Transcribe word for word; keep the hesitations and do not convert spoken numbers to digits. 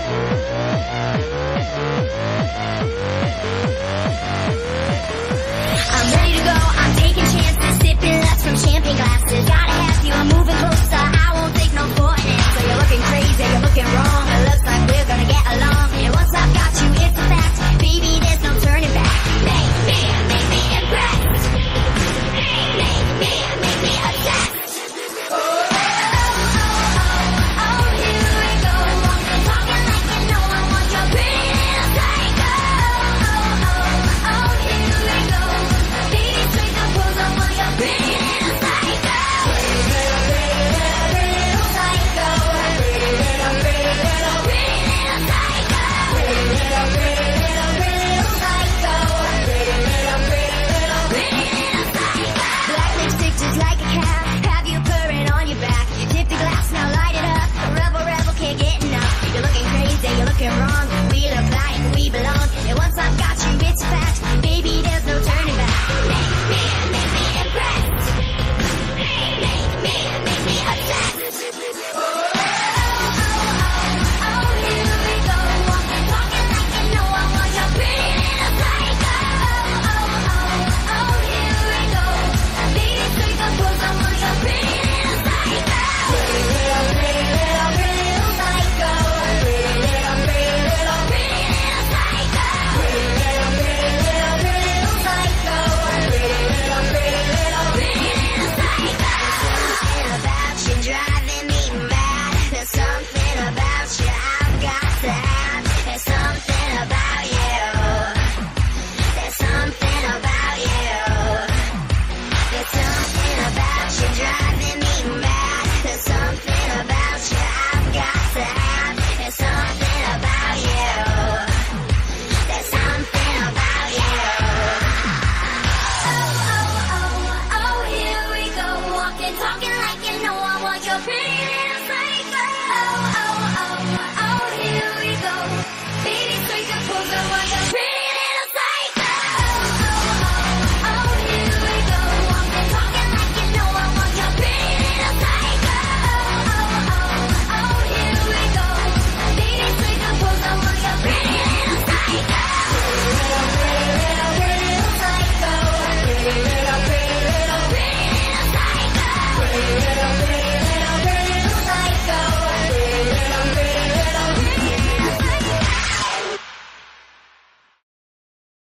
I'm ready to go, I'm taking chances, sipping lots from champagne glasses. Gotta have you, I'm moving closer, I won't take no for an answer. You're looking crazy, you're looking wrong, I love